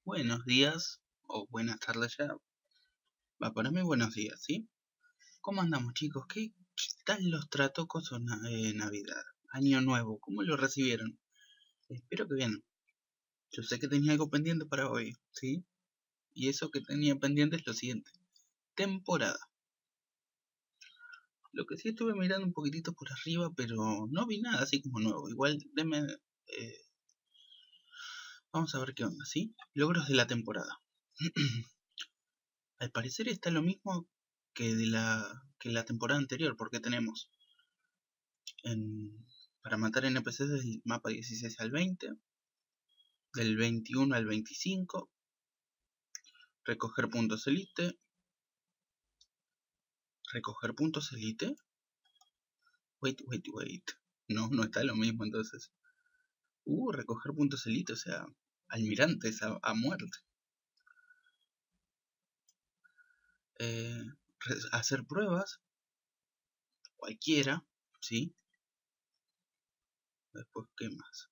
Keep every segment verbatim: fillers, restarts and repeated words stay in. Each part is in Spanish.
Buenos días o buenas tardes ya. Va, para mí buenos días, ¿sí? ¿Cómo andamos, chicos? ¿Qué, qué tal los trató con su na- eh, Navidad? Año Nuevo, ¿cómo lo recibieron? Espero que bien. Yo sé que tenía algo pendiente para hoy, ¿sí? Y eso que tenía pendiente es lo siguiente. Temporada. Lo que sí estuve mirando un poquitito por arriba, pero no vi nada así como nuevo. Igual, deme... eh, vamos a ver qué onda, ¿sí? Logros de la temporada. Al parecer está lo mismo que de la, que la temporada anterior, porque tenemos en, para matar N P Cs del mapa dieciséis al veinte, del veintiuno al veinticinco, recoger puntos elite, recoger puntos elite, wait, wait, wait, no, no está lo mismo entonces, uh, recoger puntos elite, o sea, almirantes a, a muerte, eh, hacer pruebas, cualquiera, ¿sí? Después, ¿qué más?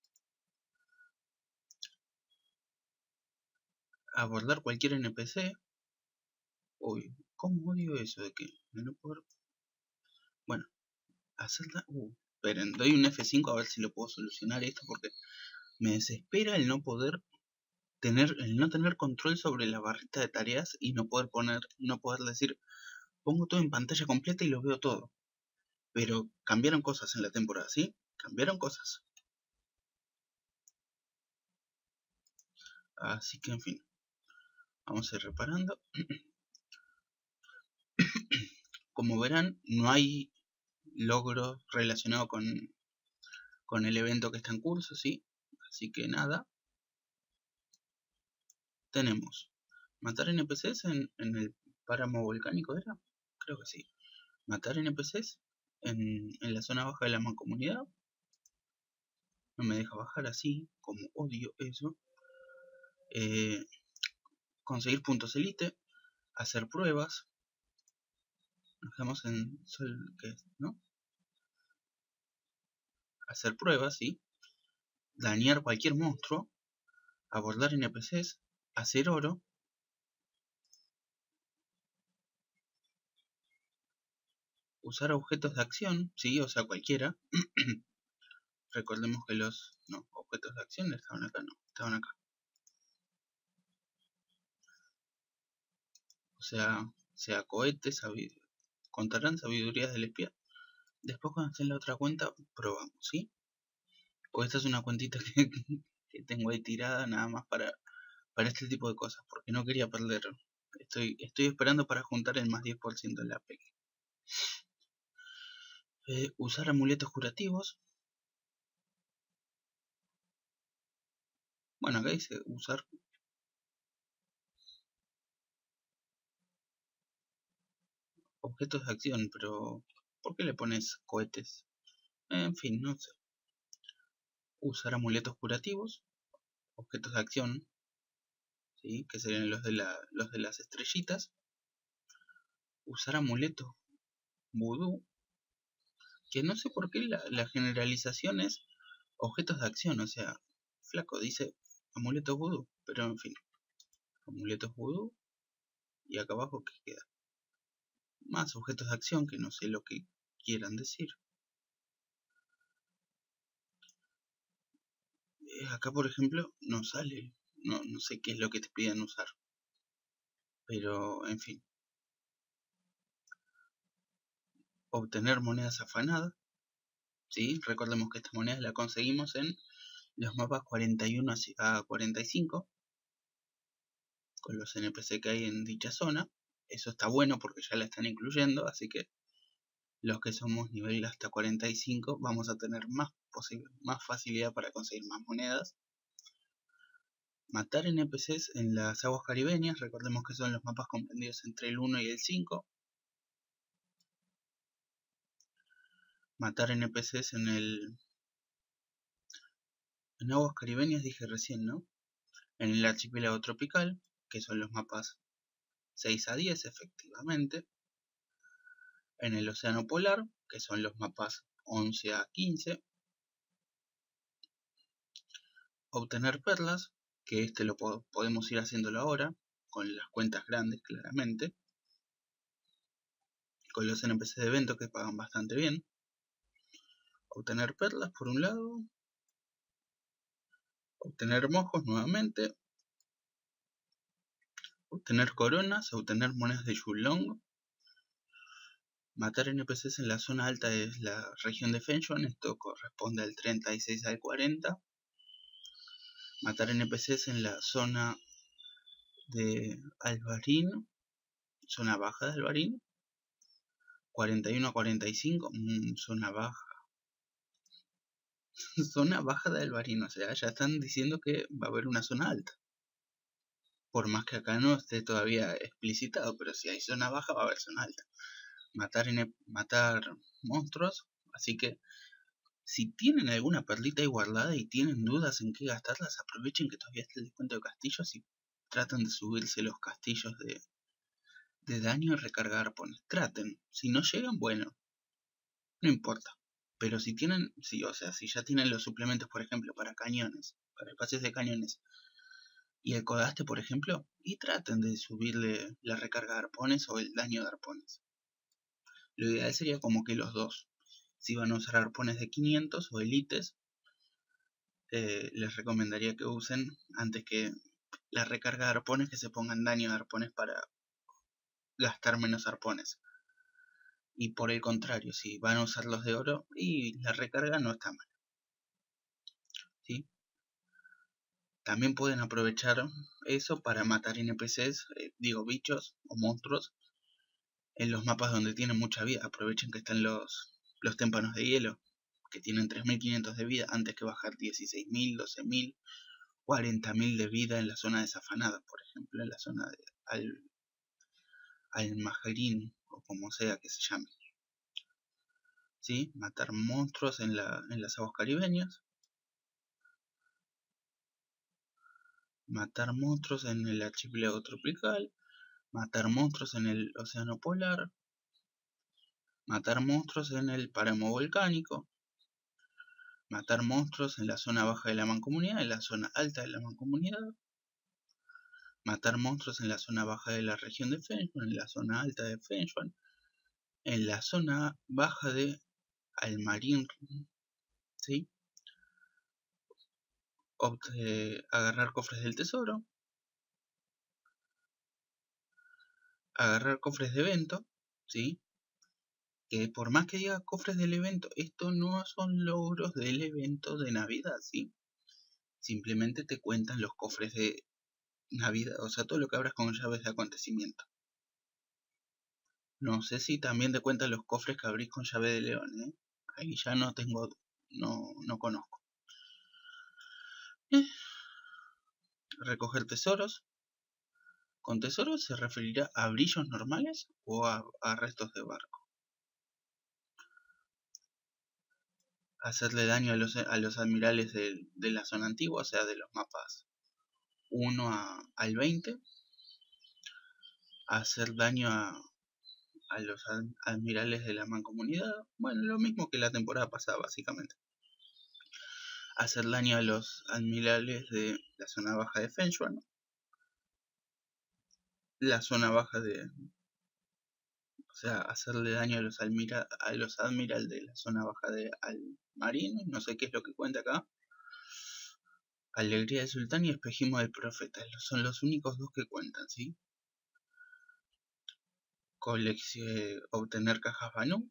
Abordar cualquier N P C. Uy, ¿cómo odio eso de que de no poder? Bueno, hacerla. Uh, esperen, doy un F cinco a ver si lo puedo solucionar esto porque me desespera el no poder tener, el no tener control sobre la barrita de tareas y no poder poner, no poder decir, pongo todo en pantalla completa y lo veo todo. Pero cambiaron cosas en la temporada, ¿sí? Cambiaron cosas. Así que en fin, vamos a ir reparando. Como verán, no hay logro relacionado con, con el evento que está en curso, ¿sí? Así que nada. Tenemos matar N P Cs en, en el páramo volcánico, ¿era? Creo que sí. Matar N P Cs en, en la zona baja de la mancomunidad. No me deja bajar así, como odio eso. Eh, conseguir puntos elite. Hacer pruebas. Nos quedamos en sol, ¿qué es? ¿No? Hacer pruebas, sí. Dañar cualquier monstruo. Abordar N P Cs. Hacer oro. Usar objetos de acción, sí, o sea, cualquiera. Recordemos que los no, objetos de acción estaban acá, no, estaban acá. O sea, sea cohetes, sabiduría, contarán sabidurías del espía. Después cuando esté en la otra cuenta, probamos, ¿sí? O esta es una cuentita que, que tengo ahí tirada nada más para, para este tipo de cosas, porque no quería perder. Estoy, estoy esperando para juntar el más diez por ciento en la P E C. Eh, usar amuletos curativos. Bueno, acá dice usar objetos de acción, pero ¿por qué le pones cohetes? En fin, no sé. Usar amuletos curativos, objetos de acción, ¿sí? Que serían los de, la, los de las estrellitas. Usar amuletos vudú, que no sé por qué la, la generalización es objetos de acción, o sea, flaco, dice amuletos vudú, pero en fin, amuletos vudú, y acá abajo que queda más objetos de acción que no sé lo que quieran decir. Eh, acá por ejemplo no sale, no, no sé qué es lo que te pidan usar, pero en fin. Obtener monedas afanadas, ¿sí? Recordemos que estas monedas las conseguimos en los mapas cuarenta y uno a cuarenta y cinco, con los N P C que hay en dicha zona. Eso está bueno porque ya la están incluyendo, así que los que somos nivel hasta cuarenta y cinco vamos a tener más, más facilidad para conseguir más monedas. Matar N P Cs en las aguas caribeñas, recordemos que son los mapas comprendidos entre el uno y el cinco. Matar N P Cs en el... En aguas caribeñas dije recién, ¿no? En el archipiélago tropical, que son los mapas seis a diez efectivamente. En el océano polar, que son los mapas once a quince. Obtener perlas, que este lo po podemos ir haciéndolo ahora, con las cuentas grandes claramente, con los N P C de evento que pagan bastante bien. Obtener perlas por un lado, obtener mojos nuevamente, obtener coronas, obtener monedas de Yulong, matar N P Cs en la zona alta de la región de Fengyuan, esto corresponde al treinta y seis al cuarenta, matar N P Cs en la zona de Alvarin, zona baja de Alvarin, cuarenta y uno a cuarenta y cinco, mmm, zona baja. Zona baja de Alvarin, o sea, ya están diciendo que va a haber una zona alta. Por más que acá no esté todavía explicitado, pero si hay zona baja va a haber zona alta. Matar, en, matar monstruos, así que si tienen alguna perlita ahí guardada y tienen dudas en qué gastarlas, aprovechen que todavía está el descuento de castillos y tratan de subirse los castillos de, de daño y recargar arpones. Traten, si no llegan, bueno, no importa. Pero si tienen, sí, o sea, si ya tienen los suplementos, por ejemplo, para cañones, para espacios de cañones, y el codaste, por ejemplo, y traten de subirle la recarga de arpones o el daño de arpones. Lo ideal sería como que los dos. Si van a usar arpones de quinientos o elites, eh, les recomendaría que usen, antes que la recarga de arpones, que se pongan daño de arpones para gastar menos arpones. Y por el contrario, si van a usar los de oro, y la recarga no está mal. ¿Sí? También pueden aprovechar eso para matar N P Cs, eh, digo bichos o monstruos, en los mapas donde tienen mucha vida. Aprovechen que están los, los témpanos de hielo, que tienen tres mil quinientos de vida, antes que bajar dieciséis mil, doce mil, cuarenta mil de vida en la zona desafanada, por ejemplo, en la zona de Al, Almajerín, o como sea que se llame. ¿Sí? Matar monstruos en, la, en las aguas caribeñas. Matar monstruos en el archipiélago tropical. Matar monstruos en el océano polar. Matar monstruos en el páramo volcánico. Matar monstruos en la zona baja de la mancomunidad, en la zona alta de la mancomunidad. Matar monstruos en la zona baja de la región de Fengyuan, en la zona alta de Fengyuan. En la zona baja de Almarin, ¿sí? Eh, agarrar cofres del tesoro. Agarrar cofres de evento, ¿sí? Que por más que diga cofres del evento, esto no son logros del evento de Navidad, ¿sí? Simplemente te cuentan los cofres de Navidad, o sea, todo lo que abras con llaves de acontecimiento. No sé si también te cuentan los cofres que abrís con llave de león, ¿eh? Ahí ya no tengo, no, no conozco. Eh, recoger tesoros. Con tesoros se referirá a brillos normales o a, a restos de barco. Hacerle daño a los, a los admirales de, de la zona antigua, o sea, de los mapas uno a, al veinte. Hacer daño a, a los admirales de la mancomunidad. Bueno, lo mismo que la temporada pasada, básicamente. Hacer daño a los admirales de la zona baja de Fengyuan. La zona baja de... O sea, hacerle daño a los, almira, a los admiral de la zona baja de Almarin. No sé qué es lo que cuenta acá. Alegría del sultán y espejismo del profeta. Son los únicos dos que cuentan, ¿sí? Colección, obtener cajas Banu.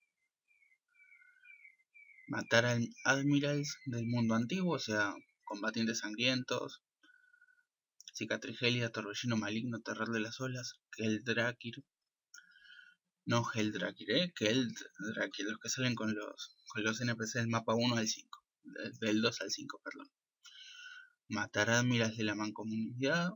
Matar a admirals del mundo antiguo, o sea, combatientes sangrientos. Cicatriz gélida, torbellino maligno, terror de las olas. Keldrakir. No Heldrakir, eh. Keldrakir, los que salen con los, con los N P C del mapa uno al cinco. Del dos al cinco, perdón. Matar admirals de la mancomunidad.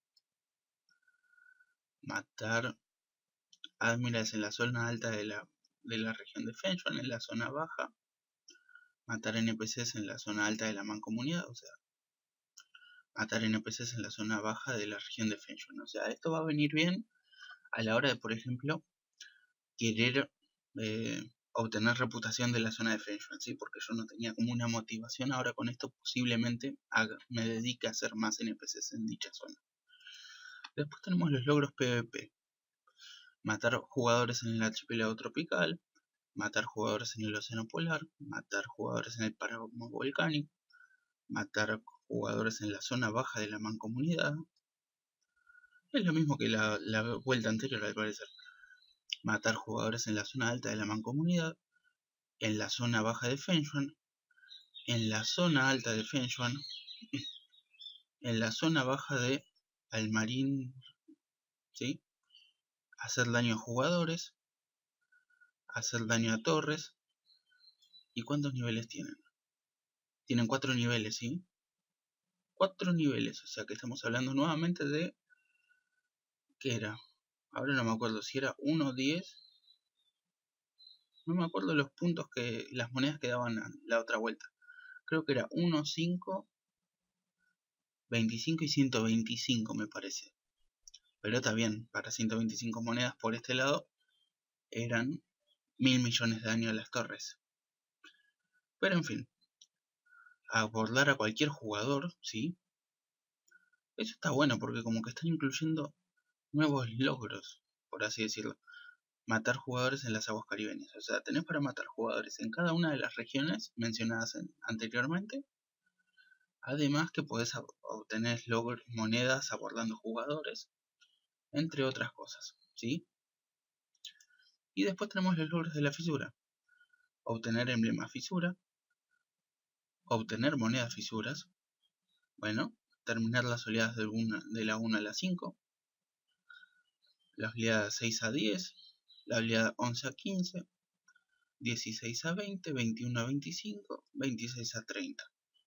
Matar admirals en la zona alta de la, de la región de Fengyuan, en la zona baja. Matar N P Cs en la zona alta de la mancomunidad, o sea, matar N P Cs en la zona baja de la región de Fengyuan. O sea, esto va a venir bien a la hora de, por ejemplo, querer eh, obtener reputación de la zona de Fenshuan, ¿sí? Porque yo no tenía como una motivación. Ahora con esto posiblemente haga, me dedique a hacer más N P Cs en dicha zona. Después tenemos los logros PvP. Matar jugadores en el archipiélago tropical, matar jugadores en el océano polar, matar jugadores en el páramo volcánico, matar jugadores en la zona baja de la mancomunidad. Es lo mismo que la, la vuelta anterior, al parecer. Matar jugadores en la zona alta de la mancomunidad, en la zona baja de Fenshuan, en la zona alta de Fenshuan, en la zona baja de Almarín, ¿sí? Hacer daño a jugadores, hacer daño a torres. ¿Y cuántos niveles tienen? Tienen cuatro niveles, ¿sí? Cuatro niveles, o sea que estamos hablando nuevamente de... ¿Qué era? Ahora no me acuerdo si era uno, diez. No me acuerdo los puntos que... las monedas que daban la otra vuelta. Creo que era uno, cinco, veinticinco y ciento veinticinco me parece. Pero está bien, para ciento veinticinco monedas por este lado eran mil millones de daño a las torres. Pero en fin, abordar a cualquier jugador, ¿sí? Eso está bueno porque como que están incluyendo nuevos logros, por así decirlo. Matar jugadores en las aguas caribeñas. O sea, tenés para matar jugadores en cada una de las regiones mencionadas en, anteriormente. Además que podés obtener logros, monedas abordando jugadores, entre otras cosas, ¿sí? Y después tenemos los logros de la fisura. Obtener emblema fisura. Obtener monedas fisuras. Bueno, terminar las oleadas de, una, de la uno a la cinco. La oleada seis a diez. La oleada once a quince. dieciséis a veinte. veintiuno a veinticinco. veintiséis a treinta.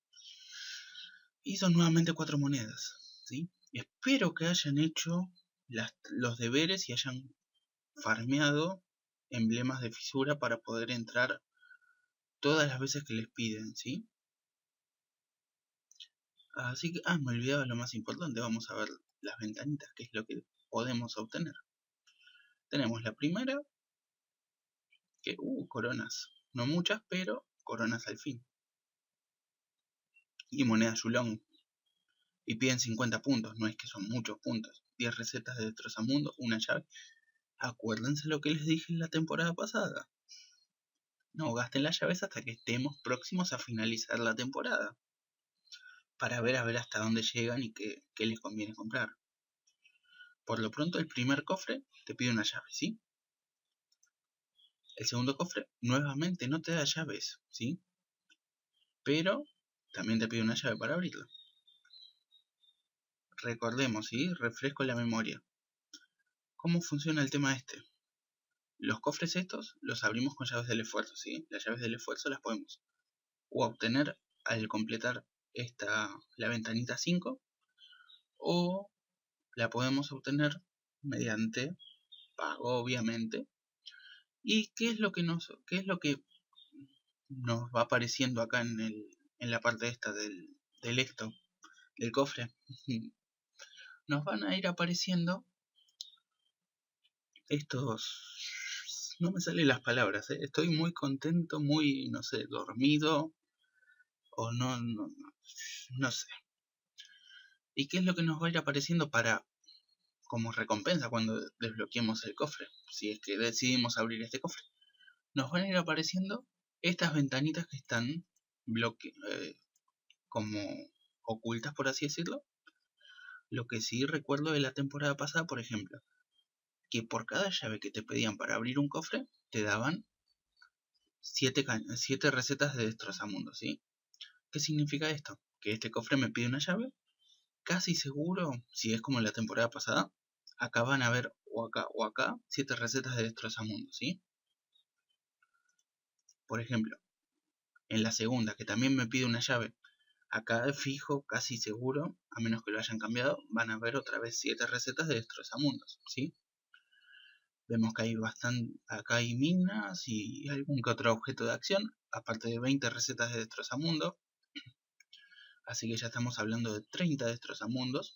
Y son nuevamente cuatro monedas, ¿sí? Espero que hayan hecho las, los deberes y hayan farmeado emblemas de fisura para poder entrar todas las veces que les piden, ¿sí? Así que, ah, me olvidaba lo más importante. Vamos a ver las ventanitas, que es lo que podemos obtener. Tenemos la primera, que, uh, coronas. No muchas, pero coronas al fin. Y moneda Yulong. Y piden cincuenta puntos, no es que son muchos puntos. diez recetas de destrozamundo, una llave. Acuérdense lo que les dije en la temporada pasada. No gasten las llaves hasta que estemos próximos a finalizar la temporada. Para ver a ver hasta dónde llegan y qué, qué les conviene comprar. Por lo pronto el primer cofre te pide una llave, ¿sí? El segundo cofre nuevamente no te da llaves, ¿sí? Pero también te pide una llave para abrirlo. Recordemos, ¿sí? Refresco la memoria. ¿Cómo funciona el tema este? Los cofres estos los abrimos con llaves del esfuerzo, ¿sí? Las llaves del esfuerzo las podemos o obtener al completar esta, la ventanita cinco, o la podemos obtener mediante pago, obviamente. ¿Y qué es lo que nos, qué es lo que nos va apareciendo acá en, el, en la parte esta del, del esto, del cofre? Nos van a ir apareciendo estos... No me salen las palabras, ¿eh? Estoy muy contento, muy, no sé, dormido, o no, no, no, no sé. ¿Y qué es lo que nos va a ir apareciendo para, como recompensa cuando desbloqueemos el cofre? Si es que decidimos abrir este cofre, nos van a ir apareciendo estas ventanitas que están bloque eh, como ocultas, por así decirlo. Lo que sí recuerdo de la temporada pasada, por ejemplo, que por cada llave que te pedían para abrir un cofre, te daban siete recetas de destrozamundo, ¿sí? ¿Qué significa esto? Que este cofre me pide una llave. Casi seguro, si es como la temporada pasada, acá van a ver, o acá o acá, siete recetas de destrozamundo, ¿sí? Por ejemplo, en la segunda, que también me pide una llave, acá fijo, casi seguro, a menos que lo hayan cambiado, van a ver otra vez siete recetas de destrozamundos, ¿sí? Vemos que hay bastante, acá hay minas y algún que otro objeto de acción, aparte de veinte recetas de destrozamundo. Así que ya estamos hablando de treinta destrozamundos.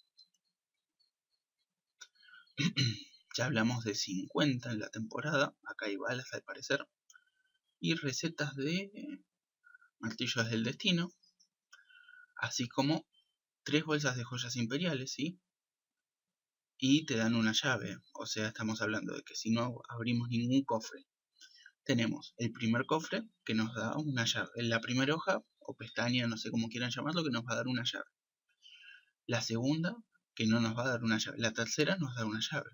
Ya hablamos de cincuenta en la temporada. Acá hay balas al parecer. y recetas de martillos del destino, así como tres bolsas de joyas imperiales, ¿sí? Y te dan una llave, o sea, estamos hablando de que si no abrimos ningún cofre, tenemos el primer cofre que nos da una llave, en la primera hoja o pestaña, no sé cómo quieran llamarlo, que nos va a dar una llave. La segunda, que no nos va a dar una llave. La tercera nos da una llave.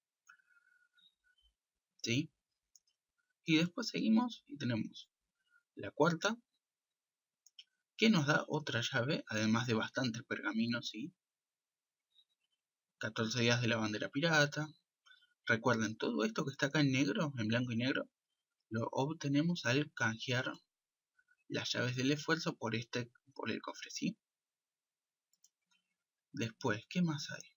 ¿Sí? Y después seguimos y tenemos la cuarta, que nos da otra llave, además de bastantes pergaminos, ¿sí? catorce días de la bandera pirata. Recuerden, todo esto que está acá en negro, en blanco y negro, lo obtenemos al canjear las llaves del esfuerzo por este, por el cofre, ¿sí? Después, ¿qué más hay?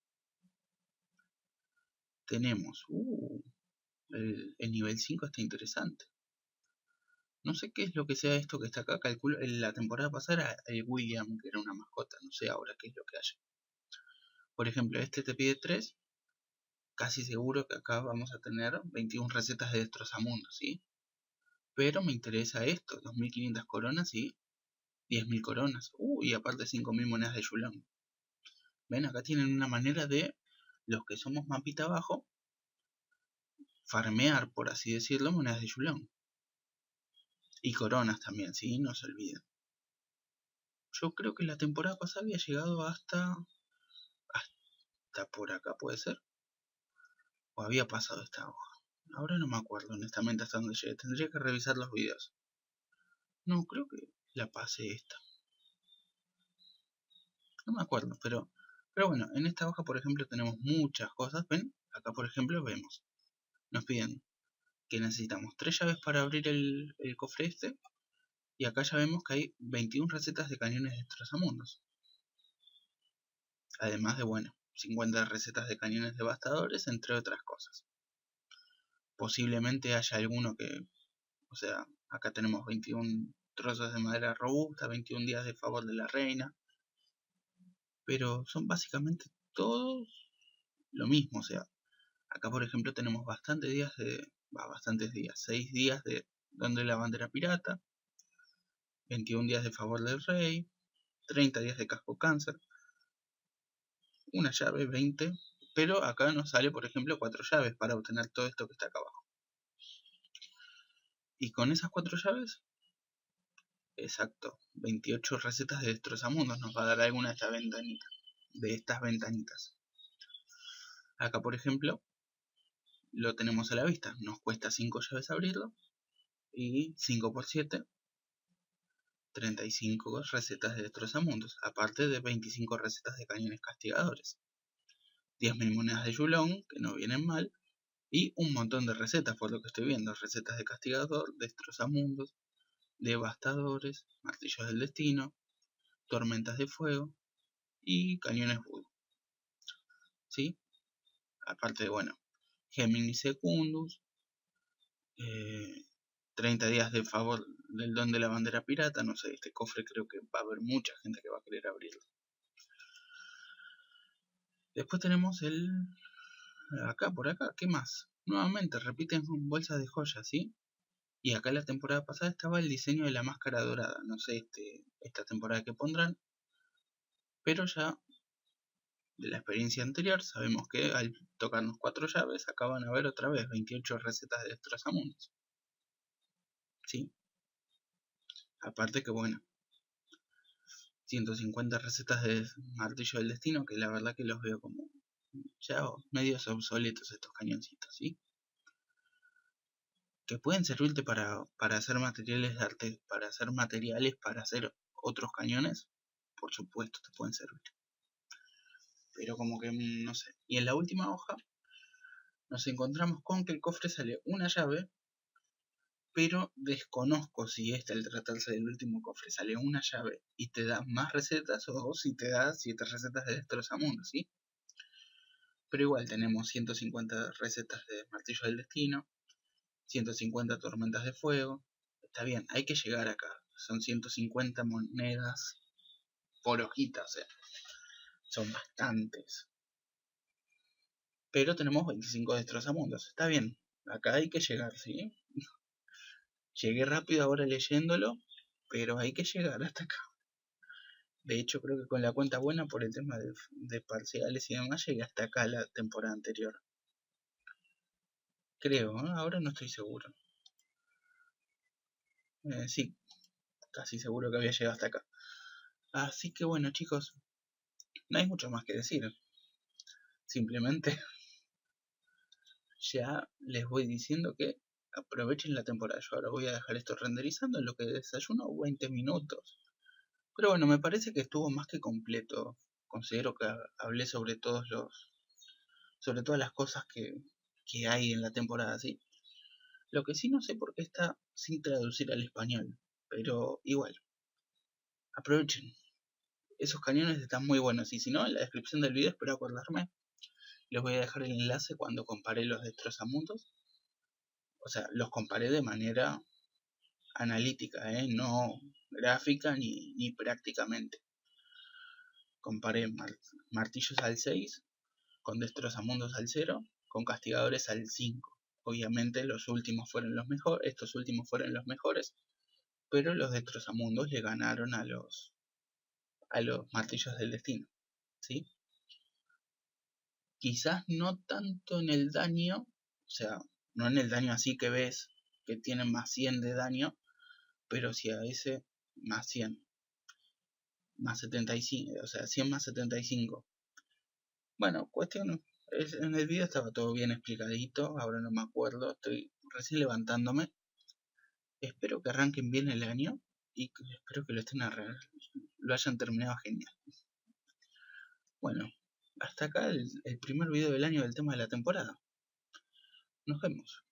Tenemos, uh, el, el nivel cinco está interesante. No sé qué es lo que sea esto que está acá, calculo, en la temporada pasada era el William, que era una mascota, no sé ahora qué es lo que haya. Por ejemplo, este te pide tres, casi seguro que acá vamos a tener veintiuna recetas de destrozamundos, ¿sí? Pero me interesa esto, dos mil quinientas coronas y diez mil coronas. Uh, y aparte cinco mil monedas de Yulon. Ven, acá tienen una manera de, los que somos mapita abajo, farmear, por así decirlo, monedas de Yulon. Y coronas también, ¿sí? No se olviden. Yo creo que la temporada pasada había llegado hasta... Hasta por acá, ¿puede ser? O había pasado esta hoja. Ahora no me acuerdo honestamente hasta dónde llegué. Tendría que revisar los videos. No, creo que la pasé esta. No me acuerdo, pero... Pero bueno, en esta hoja, por ejemplo, tenemos muchas cosas. ¿Ven? Acá, por ejemplo, vemos. Nos piden que necesitamos tres llaves para abrir el, el cofre este. Y acá ya vemos que hay veintiuna recetas de cañones destrozamundos. Además de, bueno, cincuenta recetas de cañones devastadores, entre otras cosas. Posiblemente haya alguno que... O sea, acá tenemos veintiún trozos de madera robusta, veintiún días de favor de la reina. Pero son básicamente todos lo mismo. O sea, acá por ejemplo tenemos bastantes días de... Va, bastantes días. seis días de donde la bandera pirata. veintiún días de favor del rey. treinta días de casco cáncer. Una llave, veinte. Pero acá nos sale por ejemplo cuatro llaves para obtener todo esto que está acá abajo. Y con esas cuatro llaves, exacto, veintiocho recetas de destrozamundos nos va a dar alguna de estas ventanitas. De estas ventanitas. Acá por ejemplo, lo tenemos a la vista. Nos cuesta cinco llaves abrirlo. Y cinco por siete, treinta y cinco recetas de destrozamundos. Aparte de veinticinco recetas de cañones castigadores. diez mil monedas de Yulon, que no vienen mal. Y un montón de recetas, por lo que estoy viendo. Recetas de castigador, destrozamundos, devastadores, martillos del destino, tormentas de fuego y cañones voodoo. ¿Sí? Aparte de, bueno, Gemini Secundus, eh, treinta días de favor del don de la bandera pirata. No sé, este cofre creo que va a haber mucha gente que va a querer abrirlo. Después tenemos el... Acá, por acá, ¿qué más? Nuevamente, repiten bolsas de joyas, ¿sí? Y acá la temporada pasada estaba el diseño de la máscara dorada. No sé este, esta temporada que pondrán. Pero ya de la experiencia anterior sabemos que al tocarnos cuatro llaves acá van a haber otra vez veintiocho recetas de destrozamundos. ¿Sí? Aparte que bueno, ciento cincuenta recetas de martillo del destino, que la verdad que los veo como ya medios obsoletos estos cañoncitos, ¿sí? Que pueden servirte para, para hacer materiales de arte, para hacer materiales para hacer otros cañones, por supuesto te pueden servir. Pero como que no sé. Y en la última hoja nos encontramos con que el cofre sale una llave, pero desconozco si este, al tratarse del último cofre, sale una llave y te da más recetas o si te da siete recetas de destrozamundos, ¿sí? Pero igual tenemos ciento cincuenta recetas de martillo del destino, ciento cincuenta tormentas de fuego. Está bien, hay que llegar acá. Son ciento cincuenta monedas por hojita, o sea, son bastantes. Pero tenemos veinticinco destrozamundos. Está bien, acá hay que llegar, ¿sí? Llegué rápido ahora leyéndolo, pero hay que llegar hasta acá. De hecho, creo que con la cuenta buena, por el tema de, de parciales y demás, llegué hasta acá la temporada anterior. Creo, ¿eh? Ahora no estoy seguro. Eh, sí, casi seguro que había llegado hasta acá. Así que bueno, chicos, no hay mucho más que decir. Simplemente ya les voy diciendo que aprovechen la temporada. Yo ahora voy a dejar esto renderizando en lo que desayuno veinte minutos. Pero bueno, me parece que estuvo más que completo. Considero que hablé sobre todos los, sobre todas las cosas que, que hay en la temporada, ¿sí? Lo que sí no sé por qué está sin traducir al español, pero igual, aprovechen. Esos cañones están muy buenos y si no, en la descripción del video, espero acordarme, les voy a dejar el enlace cuando comparé los destrozamundos. O sea, los comparé de manera analítica, ¿eh? No gráfica ni, ni prácticamente. Comparé martillos al seis con destrozamundos al cero, con castigadores al cinco. Obviamente los últimos fueron los mejores, estos últimos fueron los mejores, pero los destrozamundos le ganaron a los a los martillos del destino, ¿sí? Quizás no tanto en el daño, o sea, no en el daño así que ves que tienen más cien de daño, pero sí a ese más cien, más setenta y cinco, o sea, cien más setenta y cinco. Bueno, cuestión, en el video estaba todo bien explicadito, ahora no me acuerdo, estoy recién levantándome. Espero que arranquen bien el año y que, espero que lo estén arreglando, lo hayan terminado genial. Bueno, hasta acá el, el primer video del año del tema de la temporada. Nos vemos.